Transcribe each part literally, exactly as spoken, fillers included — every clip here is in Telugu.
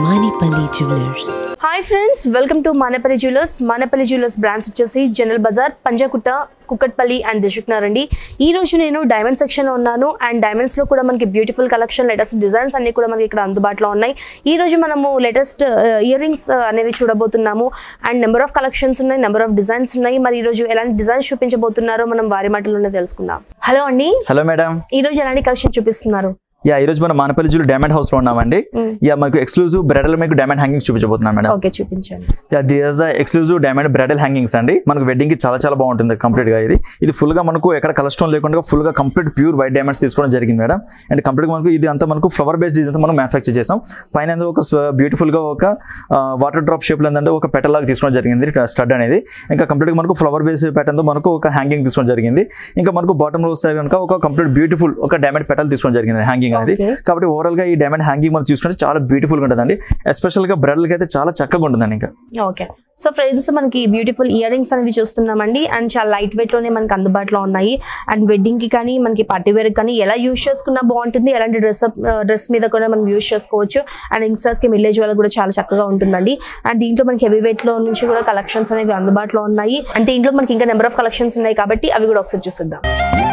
Manepally Jewelers. Hi friends, welcome to Manepally Jewelers. Manepally Jewelers branch వచ్చేసి జనరల్ బజార్, పంజాకుట్ట, కుక్కట్పల్లి అండ్ దిల్సుఖ్నగర్ అండి. ఈ రోజు నేను డైమండ్ సెక్షన్ లో ఉన్నాను అండ్ డైమండ్స్ లో కూడా మనకి బ్యూటిఫుల్ కలెక్షన్, లేటెస్ట్ డిజైన్స్ అన్ని కూడా మనకి ఇక్కడ అందుబాటులో ఉన్నాయి. ఈ రోజు మనము లేటెస్ట్ ఇయర్ రింగ్స్ అనేవి చూడబోతున్నాము అండ్ నెంబర్ ఆఫ్ కలెక్షన్స్ ఉన్నాయి, నెంబర్ ఆఫ్ డిజైన్స్ ఉన్నాయి. మరి ఈ రోజు ఎలాంటి డిజైన్స్ చూపించబోతున్నారో మనం వారి మాటల్లోనే తెలుసుకుందాం. హలో అండి. Hello madam. ఈ రోజు ఎలాంటి కలెక్షన్ చూపిస్తున్నారు? యా ఈ రోజు మనం మానపల్లి జ్యువెలరీ డైమండ్ హౌస్ లో ఉన్నామండి. యా మనకు ఎక్స్క్లూజివ్ బ్రైడల్ మీకు డైమండ్ హ్యాంగింగ్స్ చూపించబోతున్నాం మేడం. ఓకే, చూపించండి. Yeah this is the exclusive diamond bridal hangings అండి. మనకు వెడ్డింగ్ కి చాలా చాలా బాగుంటుంది కంప్లీట్ గా. ఇది ఇది ఫుల్ గా మనకు ఎక్కడ కలర్ స్టోన్ లేకుండా ఫుల్ గా కంప్లీట్ ప్యూర్ వైట్ డైమండ్స్ తీసుకోవడం జరిగింది మేడం. అండ్ కంప్లీట్ గా మనకు ఇది అంతా మనకు ఫ్లవర్ బేస్డ్ డిజైన్ మనం మ్యానుఫ్యాక్చర్ చేసాం. పైన ఒక బ్యూటిఫుల్ గా ఒక వాటర్ డ్రాప్ షేప్ లో ఏంటంటే ఒక పెటల్ లాగా తీసుకోవడం జరిగింది స్టడ్ అనేది. ఇంకా కంప్లీట్ గా మనకు ఫ్లవర్ బేస్ ప్యాటర్న్ తో మనకు ఒక హ్యాంగింగ్ తీసుకోవడం జరిగింది. ఇంకా మనకు బాటమ్ లో వస్తే కనుక ఒక కంప్లీట్ బ్యూటిఫుల్ ఒక డైమండ్ పెటల్ తీసుకోవడం జరిగింది హ్యాంగింగ్ అనేది. కాబట్టి ఓవరాల్ గా ఈ డైమండ్ హ్యాంగింగ్ మనం చూసుకుంటే చాలా బ్యూటిఫుల్ గా ఉంటుందండి. ఎస్పెషల్ గా బ్రైడల్ కి అయితే చాలా చక్కగా ఉంటుందండి. ఇంకా ఓకే, సో ఫ్రెండ్స్ మనకి బ్యూటిఫుల్ ఇయర్ రింగ్స్ అనేవి చూస్తున్నామండి అండ్ చాలా లైట్ వెయిట్ లోనే మనకి అందుబాటులో ఉన్నాయి. అండ్ వెడ్డింగ్ కి కానీ మనకి పార్టీ వేర్ కానీ ఎలా యూజ్ చేసుకున్నా బాగుంటుంది. ఎలాంటి డ్రెస్ డ్రెస్ మీద కూడా మనం యూజ్ చేసుకోవచ్చు. అండ్ యంగ్స్టర్స్ కి విలేజ్ వాళ్ళకి కూడా చాలా చక్కగా ఉంటుందండి. అండ్ దీంట్లో మనకి హెవీ వెయిట్ లో నుంచి కూడా కలెక్షన్స్ అనేవి అందుబాటులో ఉన్నాయి. అండ్ దీంట్లో మనకి ఇంకా నెంబర్ ఆఫ్ కలెక్షన్స్ ఉన్నాయి కాబట్టి అవి కూడా ఒకసారి చూసిద్దాం.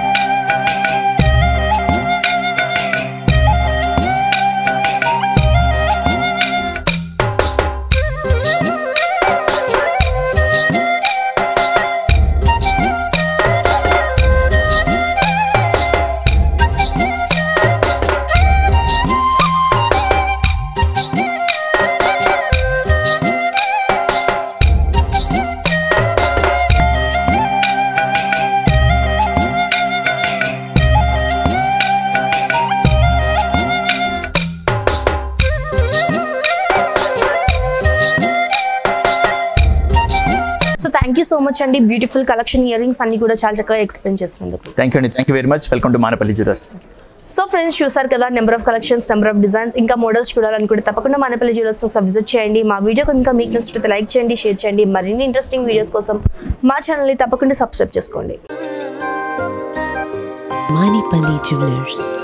So thank you so much అండి. బ్యూటిఫుల్ కలెక్షన్ ఇయర్ రింగ్స్ అన్ని కూడా చాలా చక్కగా ఎక్స్ప్లెయిన్ చేసినందుకు. థ్యాంక్ యూ అండి. Thank you very much. Welcome to Manepally jewellers. So friends చూసారు కదా, number of collections, number of designs, ఇంకా మోడల్స్ చూడాలనుకుంటే తప్పకుండా మానపల్లి జ్యువెలర్స్ ఒకసారి విజిట్ చేయండి. మా వీడియో కనుక మీకు నచ్చితే లైక్ చేయండి, షేర్ చేయండి. మరిన్ని ఇంట్రెస్టింగ్ వీడియోస్ కోసం మా ఛానల్ని తప్పకుండా సబ్స్క్రైబ్ చేసుకోండి. Manepally Jewelers.